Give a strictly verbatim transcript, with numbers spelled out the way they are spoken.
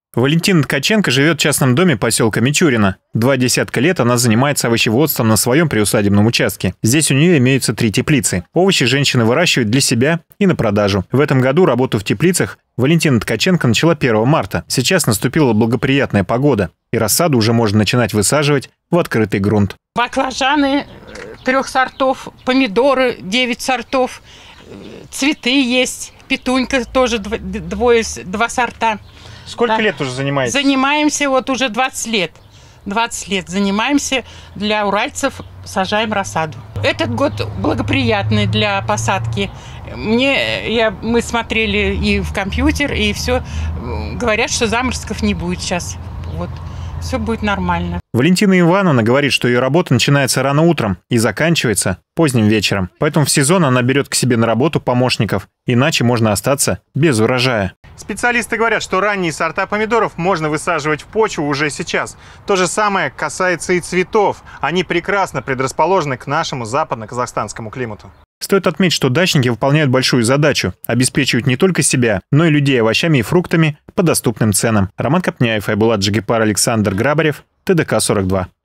Валентина Ткаченко живет в частном доме поселка Мичурино. Два десятка лет она занимается овощеводством на своем приусадебном участке. Здесь у нее имеются три теплицы. Овощи женщина выращивает для себя и на продажу. В этом году работу в теплицах Валентина Ткаченко начала первого марта. Сейчас наступила благоприятная погода, и рассаду уже можно начинать высаживать в открытый грунт. Баклажаны трех сортов, помидоры девять сортов, цветы есть, петунька тоже двое, два сорта. Сколько да. лет уже занимаетесь? Занимаемся вот уже двадцать лет. двадцать лет занимаемся. Для уральцев сажаем рассаду. Этот год благоприятный для посадки. Мне, я, мы смотрели и в компьютер, и все. Говорят, что заморозков не будет сейчас. Вот. Все будет нормально. Валентина Ивановна говорит, что ее работа начинается рано утром и заканчивается поздним вечером. Поэтому в сезон она берет к себе на работу помощников, иначе можно остаться без урожая. Специалисты говорят, что ранние сорта помидоров можно высаживать в почву уже сейчас. То же самое касается и цветов. Они прекрасно предрасположены к нашему западно-казахстанскому климату. Стоит отметить, что дачники выполняют большую задачу – обеспечивать не только себя, но и людей овощами и фруктами по доступным ценам. Роман Копняев, Айбулат Джигипар, Александр Грабарев, ТДК сорок два.